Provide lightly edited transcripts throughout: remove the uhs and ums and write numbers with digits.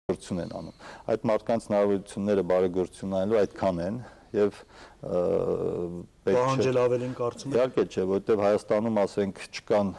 բարեգործություն են անում։ Այդ մարդկանց հնարավորությունները բարեգործություն անելու այդքան են եւ պահանջել ավելին կարծում եք։ Իհարկե չէ, որովհետեւ Հայաստանում ասենք չկան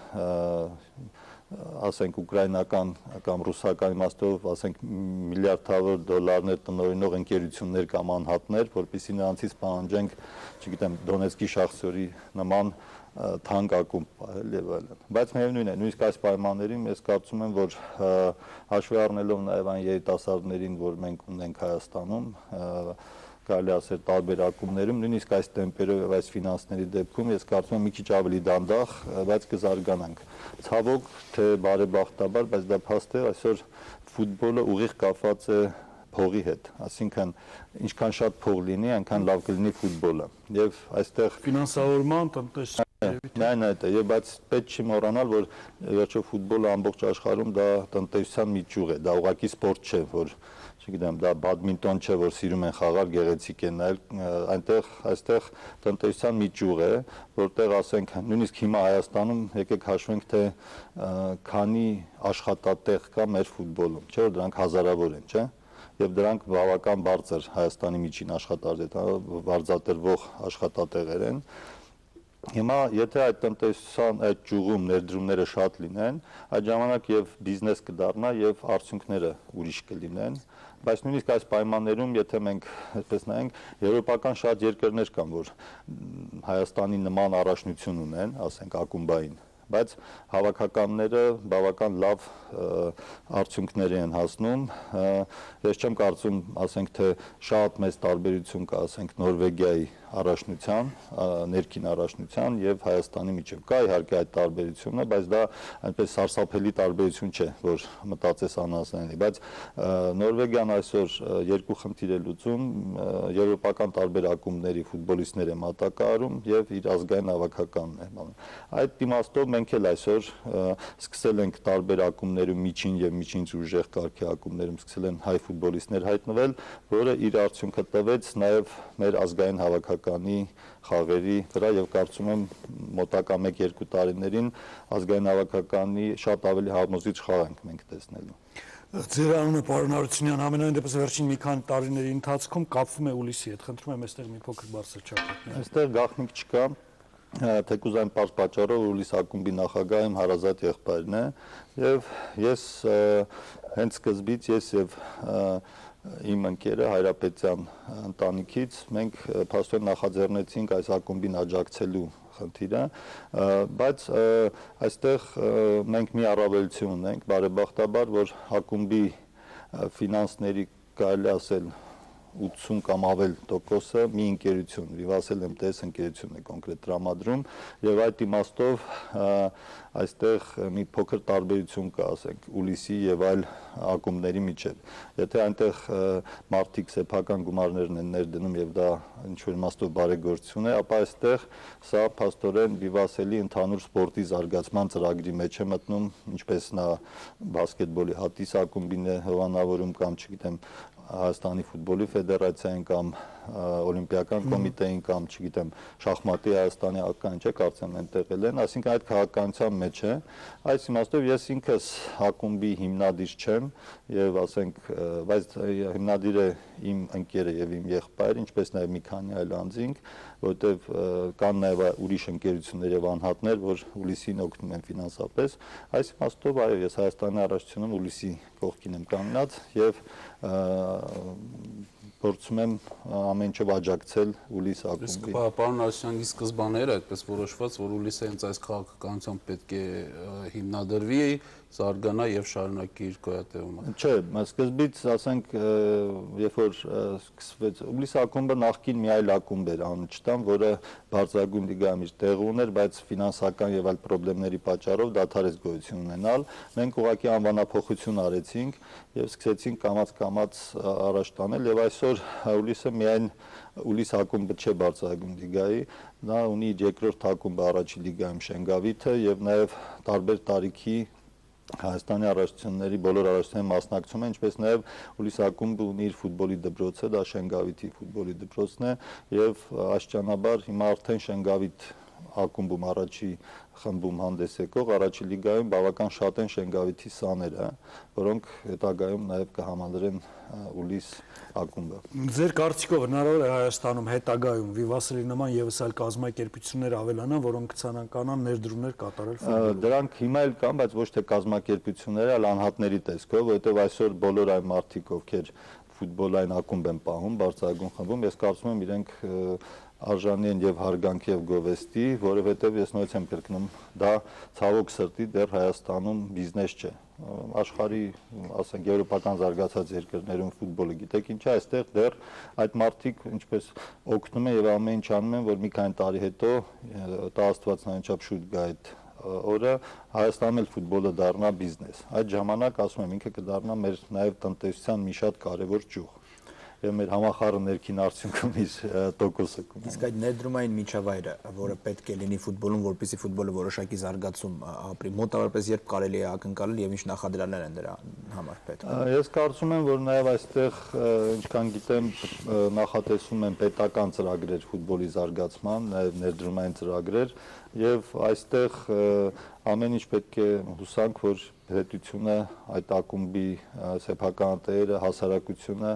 ասենք ուկրաինական կամ ռուսական իմաստով ասենք միլիարդավոր դոլարներ տնօրինող ընկերություններ կամ անհատներ, որպեսզի նրանցից պահանջենք, չգիտեմ, Դոնեցկի շախտյորի նման թանկ ակումբ եւ այլն։ Բայց միևնույն է, նույնիսկ այս պայմաններում ես կարծում եմ, որ հաշվի առնելով նաեւ այն երիտասարդներին, որ մենք ունենք Հայաստանում, կարելի ասել տարբեր ակումբներում, նույնիսկ այս տեմպերով եւ այս ֆինանսների դեպքում ես կարծում եմ մի քիչ ավելի դանդաղ, բայց կզարգանանք։ Ցավոք, թե բարեբախտաբար, բայց դա փաստ է, այսօր ֆուտբոլը ուղիղ կապված է փողի հետ, այսինքն ինչքան շատ փող լինի, այնքան լավ կլինի ֆուտբոլը։ Եվ այստեղ ֆինանսավորման, տնտեսության Նայ դա, եւ բայց պետք չի մոռանալ, որ վերջո ֆուտբոլը ամբողջ աշխարհում դա տնտեսության մի ճյուղ է, դա ուղղակի սպորտ չէ, որ չգիտեմ, դա բադմինտոն չէ, որ սիրում են խաղալ, գեղեցիկ է նայել, այստեղ տնտեսության մի ճյուղ է, որտեղ ասենք նույնիսկ հիմա Հայաստանում եկեք հաշվենք, թե քանի աշխատատեղ կա մեր ֆուտբոլում, չէ՞ որ դրանք հազարավոր են, չէ՞։ Եվ դրանք բավական բարձր Հայաստանի միջին վարձատրվող աշխատատեղեր են։ Հիմա եթե այդ տնտեսության այդ ճյուղում ներդրումները շատ լինեն, այդ ժամանակ եւ բիզնես կդառնա եւ արդյունքները ուրիշ կլինեն, բայց նույնիսկ այս պայմաններում, եթե մենք այսպես նայենք, եվրոպական շատ երկրներ կան, որ Հայաստանի նման առաջնություն ունեն, ասենք ակումբային, բայց հավաքականները բավական լավ արդյունքների են հասնում։ Ես չեմ կարծում, ասենք թե շատ մեծ տարբերություն կա, ասենք Նորվեգիայի առաջնության, ներքին առաջնության եւ Հայաստանի միջեւ։ Կա իհարկե այդ տարբերությունը, բայց դա այնպես սարսափելի տարբերություն չէ, որ մտածես անհասանելի, բայց Նորվեգիան այսօր երկու խնդիր է լուծում, եվրոպական տարբեր ակումբների ֆուտբոլիստներ է մատակարարում եւ իր ազգային հավաքականն է։ Այդ իմաստով մենք էլ այսօր սկսել ենք տարբեր ակումբներում միջին եւ միջին ուժեղ կարգի ակումբներում սկսել են հայ ֆուտբոլիստներ հայտնվել, որը իր արդյունքը տվեց նաեւ մեր ազգային հավաքականի խաղերի վրա եւ կարծում եմ մոտակա 1-2 տարիներին ազգային հավաքականի շատ ավելի համոզիչ խաղ ենք մենք տեսնելու։ Ձեր անունը պարոն Հարությունյան, ամենայն դեպս վերջին մի քանի տարիների ընթացքում կապվում է Ուլիսի հետ։ Խնդրում եմ այստեղ մի փոքր բարձր չափ։ Այստեղ գաղտնիք չկա, թեկուզ այն պարզ պատճառով Ուլիս ակումբի նախագահը իմ հարազատ եղբայրն է եւ ես հենց սկզբից ես եւ իմ ընկերը Հայրապետյան ընտանիքից մենք փաստորեն նախաձեռնեցինք այս ակումբին աջակցելու խնդիրը, բայց այստեղ մենք մի առավելություն ունենք, բարեբախտաբար, որ ակումբի ֆինանսների կարելի ասել 80 կամ ավել տոկոսը մի ընկերություն, Վիվասել MTS ընկերությունն է կոնկրետ տրամադրում եւ այդ իմաստով այստեղ մի փոքր տարբերություն կա, ասենք, Ուլիսի եւ այլ ակումբների միջեւ։ Եթե այնտեղ մարդիկ սեփական գումարներն են ներդնում եւ դա ինչ որ իմաստով բարեգործություն է, ապա այստեղ սա փաստորեն Վիվասելի ընդհանուր սպորտի զարգացման ծրագրի մեջ է մտնում, ինչպես նա բասկետբոլի հատիս ակումբին է հովանավորում կամ չգիտեմ Հայաստանի ֆուտբոլի ֆեդերացիային կամ օլիմպիական կոմիտեին կամ չգիտեմ շախմատի Հայաստանի ական չէ, կարծեմ այնտեղ են, այսինքն այդ քաղաքականության մեջ է։ Այս իմաստով ես ինքս ակումբի հիմնադիր չեմ եւ ասենք, բայց հիմնադիր է իմ ընկերը եւ իմ եղբայրը, ինչպես նաեւ մի քանի այլ անձինք, որտեվ կան նաեւ ուրիշ ընկերություններ եւ անհատներ, որ Ուլիսին օգնում են ֆինանսապես։ Այս իմաստով այո, ես Հայաստանի առաջնությունում Ուլիսի կողքին եմ կանգնած եւ փորձում եմ ամեն ինչ աջակցել Ուլիս ակումբին։ Պարոն Հարությունյանի սկզբանե էր այդպես որոշված, որ Ուլիսը հենց այս քաղաքականությամբ պետք է հիմնադրվի, զարգանա եւ շարունակի իր գոյատևումը։ Չէ, սկզբից ասենք, երբ որ սկսվեց Ուլիս ակումբը նախկին մի այլ ակումբ էր անչտան, որը բարձրագույն լիգայում իր տեղը ուներ, բայց ֆինանսական եւ այլ խնդիրների պատճառով դադարեց գոյություն ունենալ։ Մենք ուղղակի անվանափոխություն արեցինք եւ սկսեցինք կամաց առաջ տանել եւ այսօր Ուլիսը միայն Ուլիս ակումբը չէ բարձրագույն լիգայի, նա ունի իր երկրորդ ակումբը առաջին լիգայում Շենգավիթը եւ նաեւ տարբեր տարիքի Հայաստանի առաջնությունների բոլոր առաջնությունների մասնակցում են, ինչպես նաև Ուլիս ակումբը ունի իր ֆուտբոլի դպրոցը, դա Շենգավիթի ֆուտբոլի դպրոցն է եւ աշճանաբար հիմա արդեն Շենգավիթ ակումբում առաջի խմբում հանդես եկող առաջի լիգայում բավական շատ են Շենգավիթի սաները, որոնք հետագայում նաև կհամալրեն Ուլիս ակումբը։ Ձեր կարծիքով հնարավոր է Հայաստանում հետագայում Վիվասելի նման եւս այլ կազմակերպություններ ավելանան, որոնք ցանկանան ներդրումներ կատարել ֆուտբոլում։ Դրանք հիմա էլ կան, բայց ոչ թե կազմակերպությունները, այլ անհատների տեսքով, որովհետև այսօր բոլոր այն մարդիկ, ովքեր ֆուտբոլային ակումբ են պահում, բարձրագույն խմբում, ես կարծում եմ իրենք արժանի են եւ հարգանքի եւ գովեստի, որովհետեւ ես նույնպես եմ կրկնում, դա ցավոք սրտի դեռ Հայաստանում բիզնես չէ։ Աշխարհի, ասենք, եվրոպական զարգացած երկրներում ֆուտբոլը գիտեք ինչ է, այստեղ դեռ այդ մարդիկ ինչպես օգնում են եւ ամեն ինչ անում են, որ մի քանի տարի հետո տա Աստված նայնչափ շուտ գա այդ օրը Հայաստանում էլ ֆուտբոլը դառնա բիզնես։ Այդ ժամանակ ասում եմ ինքը կդառնա մեր նաև տնտեսության մի շատ կարևոր ճյուղ եւ մեր համախառն ներքին արդյունքում իր տոկոսը կունենա։ Իսկ այդ ներդրումային միջավայրը, որը պետք է լինի ֆուտբոլում, որպեսզի ֆուտբոլը որոշակի զարգացում ապրի, մոտավորապես երբ կարելի է ակնկալել եւ ինչ նախադրյալներ են դրա համար պետք։ Ես կարծում եմ, որ նաեւ այստեղ ինչքան գիտեմ նախատեսում են պետական ծրագրեր ֆուտբոլի զարգացման, նաեւ ներդրումային ծրագրեր եւ այստեղ ամեն ինչ պետք է հուսանք, որ պետությունը այդ ակումբի սեփական տերը, հասարակությունը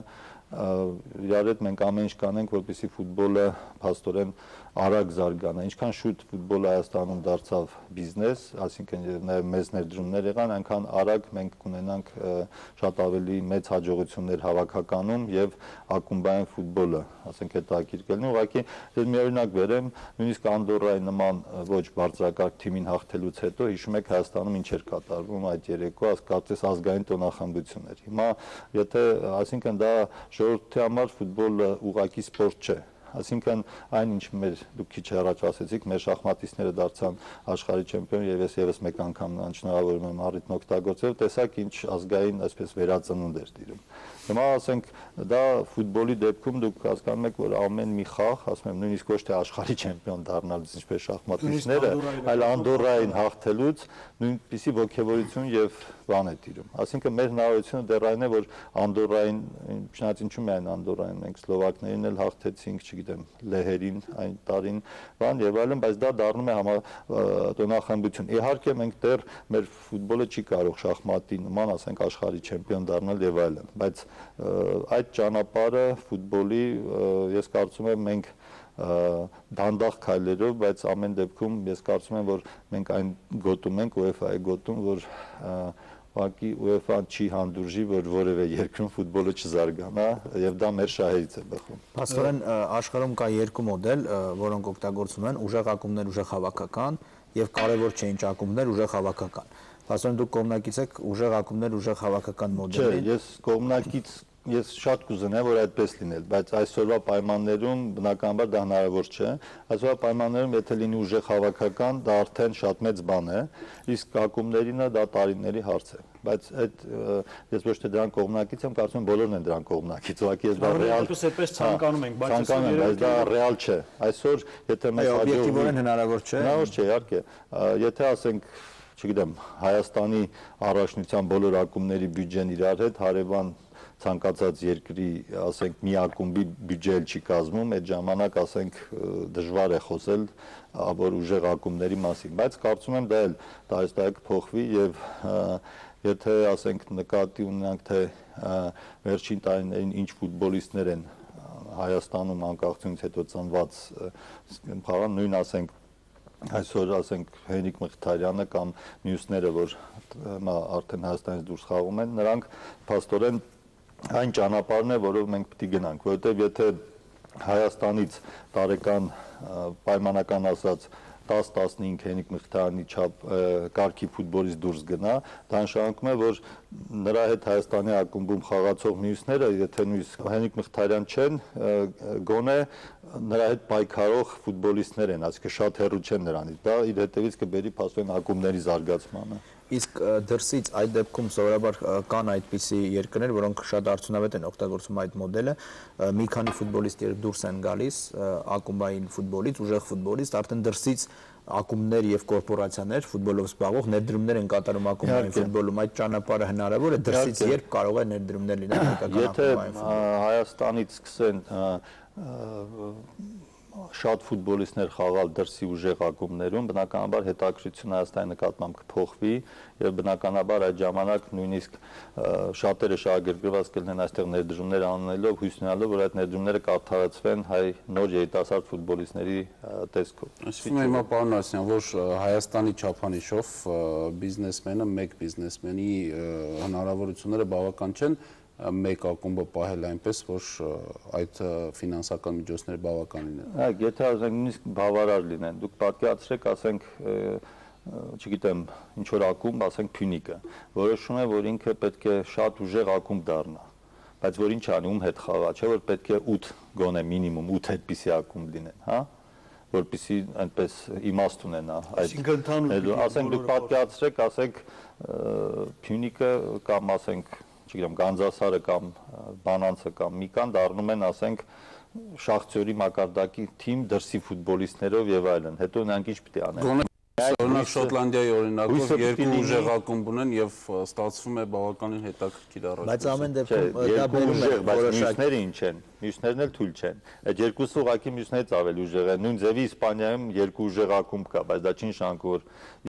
իրար հետ մենք ամեն ինչ կանենք, որպեսզի ֆուտբոլը փաստորեն արագ զարգանա։ Ինչքան շուտ ֆուտբոլը Հայաստանում դարձավ բիզնես, այսինքն նաև մեծ ներդրումներ եղան, այնքան արագ մենք կունենանք շատ ավելի մեծ հաջողություններ հավաքականում եւ ակումբային ֆուտբոլը, ասենք հետաքրքիր կլինի։ Ուղղակի ես մի օրինակ բերեմ, նույնիսկ Անդորրայի նման ոչ բարձրակարգ թիմին հաղթելուց հետո հիշում եք Հայաստանում ինչ էր կատարվում այդ երեկո, կարծես ազգային տոնախմբություն էր։ Հիմա եթե այսինքն դա ժողովրդի համար ֆուտբոլը ուղղակի սպորտ չէ։ Այսինքն այն ինչ դուք քիչ առաջ ասեցիք, մեր շախմատիստները դարձան աշխարհի չեմպիոն եւ ես եւս մեկ անգամ շնորհավորում եմ առիթն օգտագործել, տեսակ ինչ ազգային այսպես վերածնունդ էր տիրում։ Հիմա ասենք դա ֆուտբոլի դեպքում դուք հասկանում եք, որ ամեն մի խաղ, ասում եմ, նույնիսկ ոչ թե աշխարհի չեմպիոն դառնալուց, ինչպես շախմատիստները, այլ Անդորրային հաղթելուց նույնպիսի ողջավորություն եւ բան է տիրում։ Այսինքն մեր հնարավորությունը դեռ այն է, որ Անդորրային, չնայած ինչու՞ միայն Անդորրային, մենք սլովակներին էլ հաղթեցինք, չգիտեմ, լեհերին այն տարին, բան եւ այլն, բայց դա դառնում է տոնախմբություն։ Իհարկե մենք դեռ մեր ֆուտբոլը չի կարող շախմատի նման, ասենք, աշխարհի չեմպիոն դառնալ եւ այլն, բայց այդ ճանապարհը ֆուտբոլի ես կարծում եմ մենք դանդաղ քայլերով, բայց ամեն դեպքում ես կարծում եմ, որ մենք այն գոտում ենք UEFA-ի գոտում, որ ուղղակի UEFA-ն չի հանդուրժի, որ որևէ երկրում ֆուտբոլը չզարգանա եւ դա մեր շահերից է բխում։ Փաստորեն աշխարհում կա երկու մոդել, որոնք օգտագործվում են՝ ուժեղ ակումբներ, ուժեղ հավաքական եւ կարեւոր չէ ինչ ակումբներ, ուժեղ հավաքական։ Փաստորեն դուք կողմնակից եք ուժեղ ակումբներ, ուժեղ հավաքական մոդելին։ Չէ, ես կողմնակից ես շատ կուզենայի, որ այդպես լինել, բայց այսօրվա պայմաններում բնականաբար դա հնարավոր չէ։ Այսօրվա պայմաններում եթե լինի ուժեղ հավաքական, դա արդեն շատ մեծ բան է, իսկ ակումբներինը դա տարիների հարց է։ Բայց այդ ես ոչ թե դրան կողմնակից եմ, կարծում եմ բոլորն են դրան կողմնակից։ Ուղղակի ես դա ռեալ այդպես ցանկանում ենք, բայց դա ռեալ չէ։ Այսօր եթե մեզ օբյեկտիվորեն հնարավոր չէ։ Հնարավոր չէ, իհարկե։ Եթե ասենք չգիտեմ, Հայաստանի առաջնության բոլոր ակումբների բյուջեն իրար հետ հարևան ցանկացած երկրի, ասենք, մի ակումբի բյուջեն չի կազմում, այդ ժամանակ, ասենք, դժվար է խոսել որ ուժեղ ակումբների մասին, բայց կարծում եմ դա էլ տարեստարի կփոխվի եւ եթե, ասենք, նկատի ունենանք, թե վերջին տարիներին ինչ ֆուտբոլիստներ են Հայաստանում անկախությունից հետո ծնված խաղան, նույն, ասենք, այսօր, ասենք, Հենրիկ Մխիթարյանը կամ մյուսները, որ արդեն Հայաստանից դուրս խաղում են, նրանք փաստորեն այն ճանապարհն է, որով մենք պետք է գնանք, որովհետև եթե Հայաստանից տարեկան պայմանական ասած 10-15 Հենրիկ Մխիթարյանի չափ կարգի ֆուտբոլիստ դուրս գնա, դա նշանակում է, որ նրա հետ Հայաստանի ակումբում խաղացող մյուսները, եթե նույնիսկ Հենրիկ Մխիթարյան չեն, գոնե նրա հետ պայքարող ֆուտբոլիստներ են, այսինքն շատ հեռու չեն նրանից։ Դա իր հետևից կբերի փաստորեն ակումբների զարգացմանը։ Իսկ դրսից այդ դեպքում սովորաբար կան այդպիսի երկրներ, որոնք շատ արդյունավետ են օգտագործում այդ մոդելը, մի քանի ֆուտբոլիստ երբ դուրս են գալիս ակումբային ֆուտբոլից, ուժեղ ֆուտբոլիստ, արդեն դրսից ակումբներ եւ կորպորացիաներ ֆուտբոլով զբաղվող ներդրումներ են կատարում ակումբային ֆուտբոլում, այդ ճանապարհը հնարավոր է դրսից երբ կարող է ներդրումներ լինել հայկական ակումբային ֆուտբոլում։ Եթե Հայաստանից սկսեն շատ ֆուտբոլիստներ խաղալ դրսի ուժեղ ակումբներում, բնականաբար հետաքրքրությունը Հայաստանի նկատմամբ կփոխվի եւ բնականաբար այդ ժամանակ նույնիսկ շատերը շահագրգռված կլինեն այստեղ ներդրումներ անելով, հույս ունենալով, որ այդ ներդրումները կարդարացվեն հայ նոր երիտասարդ ֆուտբոլիստների տեսքով։ Ասում եմ հիմա պարոն Արսյան, որ Հայաստանի չափանիշով բիզնեսմենը, մեկ բիզնեսմենի հնարավորությունները բավական չեն մեկ ակումբը պահել այնպես, որ այդ ֆինանսական միջոցները բավականին են։ Այ եթե ասենք նույնիսկ բավարար լինեն, դուք պատկերացրեք, ասենք, չգիտեմ, ինչ որ ակումբ, ասենք Փյունիկը, որոշում է, որ ինքը պետք է շատ ուժեղ ակումբ դառնա, բայց որ ինչ անի, ում հետ խաղա, չէ՞ որ պետք է 8 գոնե մինիմում 8 այդպիսի ակումբ լինեն, հա, որպեսզի այնպես իմաստ ունենա այդ։ Ասենք դուք պատկերացրեք, ասենք Փյունիկը կամ ասենք չգիտեմ, Գանձասարը կամ Բանանցը կամ Միկան դառնում են, ասենք, Շախտյորի մակարդակի թիմ դրսի ֆուտբոլիստներով եւ այլն։ Հետո նրանք ինչ պիտի անեն։ Օրինակ Շոտլանդիայի օրինակով երկու ուժեղ ակումբ ունեն եւ ստացվում է բավականին հետաքրքիր առաջ։ Բայց ամեն դեպքում դա երկու բերում է ուժեղ, բայց որոշակի մյուսները ինչ են։ Մյուսներն էլ թույլ չեն։ Այդ երկուսը ուղղակի մյուսներից ավելի ուժեղ են։ Նույն ձևի Իսպանիայում երկու ուժեղ ակումբ կա, բայց դա չի նշանակում, որ